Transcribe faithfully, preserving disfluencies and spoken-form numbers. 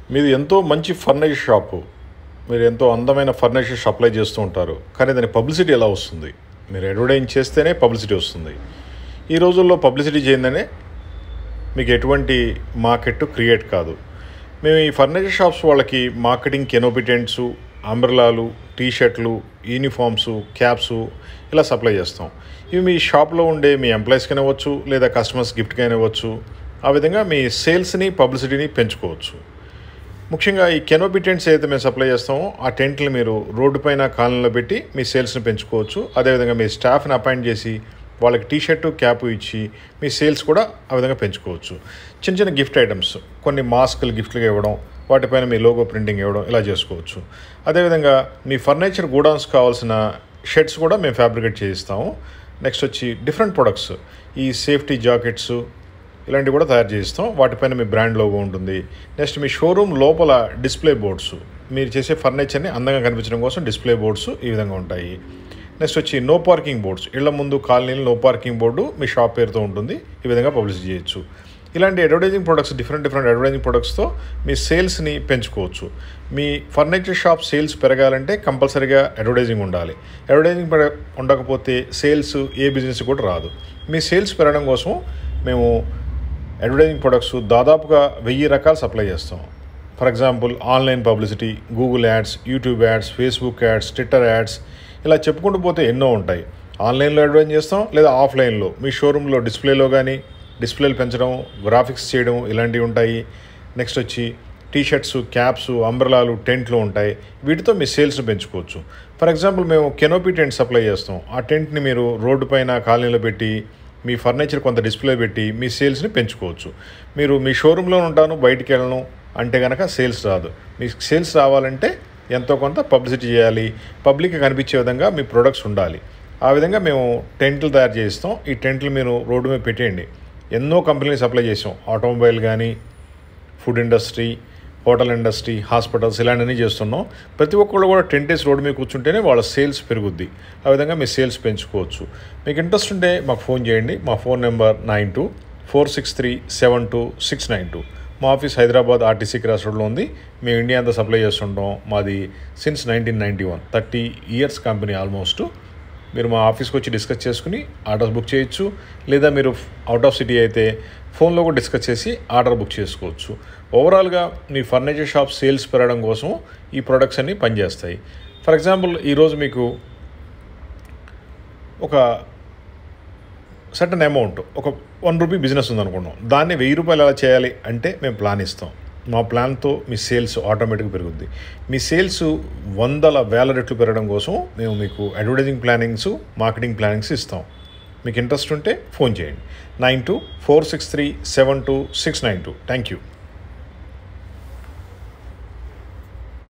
మీది ఎంతో మంచి ఫర్నిచర్ షాపు. మీరు ఎంతో అందమైన ఫర్నిచర్ సప్లై చేస్తూ ఉంటారు. కానీ దాని పబ్లిసిటీ ఎలా వస్తుంది? మీరు అడ్వర్టైజ్ చేస్తేనే పబ్లిసిటీ వస్తుంది. ఈ రోజుల్లో పబ్లిసిటీ చేయందనే మీకు ఎటువంటి మార్కెట్ క్రియేట్ కాదు. మేము ఈ ఫర్నిచర్ షాప్స్ వాళ్ళకి మార్కెటింగ్ కెనోపిటెంట్సు, అంబ్రెలాలు, టీషర్ట్లు, యూనిఫామ్సు, క్యాప్సు ఇలా సప్లై చేస్తాం. ఇవి మీ షాప్లో ఉండే మీ ఎంప్లాయీస్కి ఇవ్వచ్చు, లేదా కస్టమర్స్ గిఫ్ట్గా ఇవ్వచ్చు. ఆ విధంగా మీ సేల్స్ని, పబ్లిసిటీని పెంచుకోవచ్చు. ముఖ్యంగా ఈ కెనోపీ టెంట్స్ ఏదైతే మేము సప్లై చేస్తామో ఆ టెంట్లు మీరు రోడ్డు పైన కాలనీలో పెట్టి మీ సేల్స్ని పెంచుకోవచ్చు. అదేవిధంగా మీ స్టాఫ్ని అపాయింట్ చేసి వాళ్ళకి టీషర్టు, క్యాప్ ఇచ్చి మీ సేల్స్ కూడా ఆ విధంగా పెంచుకోవచ్చు. చిన్న చిన్న గిఫ్ట్ ఐటమ్స్, కొన్ని మాస్కులు గిఫ్ట్లుగా ఇవ్వడం, వాటిపైన మీ లోగో ప్రింటింగ్ ఇవ్వడం ఇలా చేసుకోవచ్చు. అదేవిధంగా మీ ఫర్నిచర్ గోడౌన్స్ కావాల్సిన షెడ్స్ కూడా మేము ఫ్యాబ్రికేట్ చేయిస్తాము. నెక్స్ట్ వచ్చి డిఫరెంట్ ప్రొడక్ట్స్, ఈ సేఫ్టీ జాకెట్స్ ఇలాంటివి కూడా తయారు చేయిస్తాం. వాటిపైన మీ బ్రాండ్ లోగో ఉంటుంది. నెక్స్ట్ మీ షోరూమ్ లోపల డిస్ప్లే బోర్డ్స్, మీరు చేసే ఫర్నిచర్ని అందంగా కనిపించడం కోసం డిస్ప్లే బోర్డ్స్ ఈ విధంగా ఉంటాయి. నెక్స్ట్ వచ్చి నో పార్కింగ్ బోర్డ్స్, ఇళ్ల ముందు కాలనీలు నో పార్కింగ్ బోర్డు మీ షాప్ పేరుతో ఉంటుంది. ఈ విధంగా పబ్లిసిటీ చేయొచ్చు. ఇలాంటి advertising products, different different advertising ప్రొడక్ట్స్తో మీ సేల్స్ని పెంచుకోవచ్చు. మీ ఫర్నిచర్ షాప్ సేల్స్ పెరగాలంటే కంపల్సరీగా అడ్వర్టైజింగ్ ఉండాలి. అడ్వర్టైజింగ్ ఉండకపోతే సేల్స్ ఏ బిజినెస్ కూడా రాదు. మీ సేల్స్ పెరగడం కోసం మేము అడ్వర్టైజింగ్ ప్రొడక్ట్స్ దాదాపుగా వెయ్యి రకాలు సప్లై చేస్తాం. For example online publicity, Google ads, YouTube ads, Facebook ads, Twitter ads ఇలా చెప్పుకుంటూ పోతే ఎన్నో ఉంటాయి. ఆన్లైన్లో అడ్వర్టైజ్ చేస్తాం, లేదా ఆఫ్లైన్లో మీ షోరూంలో డిస్ప్లేలో కానీ డిస్ప్లేలు పెంచడం, గ్రాఫిక్స్ చేయడం ఇలాంటివి ఉంటాయి. నెక్స్ట్ వచ్చి టీషర్ట్స్, క్యాప్స్, అంబ్రెలాలు, టెంట్లు ఉంటాయి. వీటితో మీ సేల్స్ని పెంచుకోవచ్చు. ఫర్ ఎగ్జాంపుల్ మేము కెనోపీ టెంట్ సప్లై చేస్తాం. ఆ టెంట్ని మీరు రోడ్డు పైన కాలనీలో పెట్టి మీ ఫర్నిచర్ కొంత డిస్ప్లే పెట్టి మీ సేల్స్ని పెంచుకోవచ్చు. మీరు మీ షోరూంలో ఉంటాను, బయటికి వెళ్ళను అంటే కనుక సేల్స్ రాదు. మీ సేల్స్ రావాలంటే ఎంతో కొంత పబ్లిసిటీ చేయాలి. పబ్లిక్కి కనిపించే విధంగా మీ ప్రొడక్ట్స్ ఉండాలి. ఆ విధంగా మేము టెంట్లు తయారు చేస్తాం. ఈ టెంట్లు మీరు రోడ్డు మీద పెట్టేయండి. ఎన్నో కంపెనీలు సప్లై చేసాం. ఆటోమొబైల్ కానీ, food industry, hotel industry, hospitals ఇలాంటివన్నీ చేస్తున్నాం. ప్రతి ఒక్కళ్ళు కూడా టెంట్ వేసి రోడ్డు మీద కూర్చుంటేనే వాళ్ళ సేల్స్ పెరుగుద్ది. ఆ విధంగా మీ సేల్స్ పెంచుకోవచ్చు. మీకు ఇంట్రెస్ట్ ఉంటే మాకు ఫోన్ చేయండి. మా phone number nine two four six three seven two six nine two. మా ఆఫీస్ హైదరాబాద్ ఆర్టీసీ క్రాస్ రోడ్లో ఉంది. మేము ఇండియా అంతా సప్లై చేస్తుంటాం. మాది since nineteen ninety one thirty years company almost. మీరు మా ఆఫీస్కి వచ్చి డిస్కస్ చేసుకుని ఆర్డర్స్ బుక్ చేయొచ్చు. లేదా మీరు అవుట్ ఆఫ్ సిటీ అయితే ఫోన్లో కూడా డిస్కస్ చేసి ఆర్డర్ బుక్ చేసుకోవచ్చు. ఓవరాల్గా మీ ఫర్నిచర్ షాప్ సేల్స్ పెరగడం కోసం ఈ ప్రొడక్ట్స్ అన్నీ పనిచేస్తాయి. ఫర్ ఎగ్జాంపుల్ ఈరోజు మీకు ఒక సర్టన్ అమౌంట్, ఒక వన్ రూపీ బిజినెస్ ఉందనుకున్నాం. దాన్ని వెయ్యి రూపాయలు ఎలా చేయాలి అంటే మేము ప్లాన్ ఇస్తాం. మా ప్లాన్తో మీ సేల్స్ ఆటోమేటిక్గా పెరుగుద్ది. మీ సేల్స్ వందల వేల రెట్లు పెరగడం కోసం మేము మీకు అడ్వర్టైజింగ్ ప్లానింగ్స్, మార్కెటింగ్ ప్లానింగ్స్ ఇస్తాం. మీకు ఇంట్రెస్ట్ ఉంటే ఫోన్ చేయండి. Nine two four six three seven two six nine two. Thank you.